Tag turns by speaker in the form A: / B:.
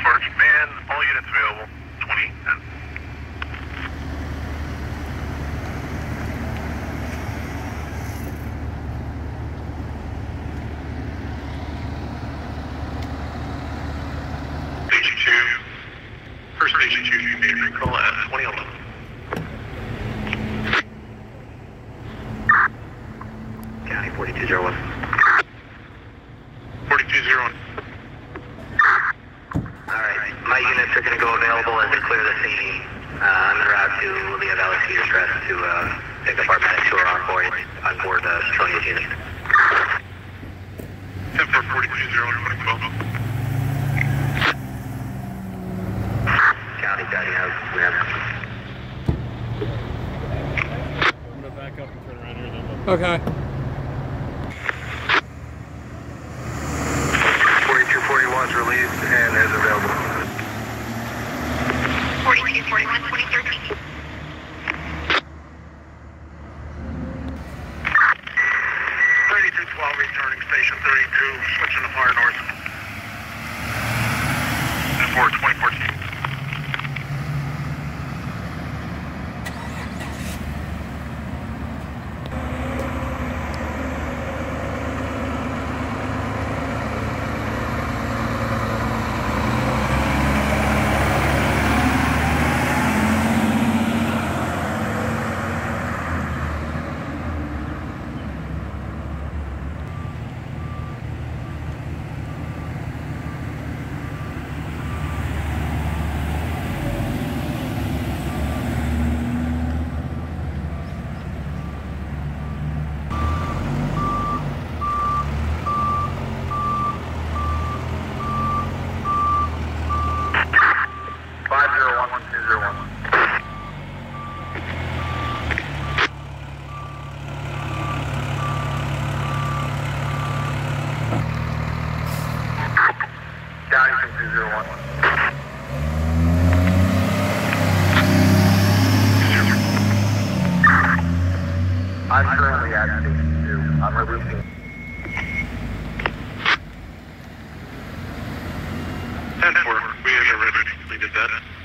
A: Sergeant Man, all units available, 2010. Station 2, first Station 2, you made a recall at 2011.
B: County 4201.
A: 4201.
B: Alright, my units are going to go available as they clear the scene. I'm en route to Lehigh Valley Cedar Crest to pick up our medics who are on board Tony's unit.
A: 10 for 4201, 2012.
B: County got you out. We have.
C: I'm gonna back up and turn around here then.
D: Okay.
A: 4241 is released and is available.
E: 4241, 2013.
A: 3212 returning station 32, switching to far north. For 2014.
B: I'm currently at Station 2. I'm releasing.
A: 10-4, we have already completed that.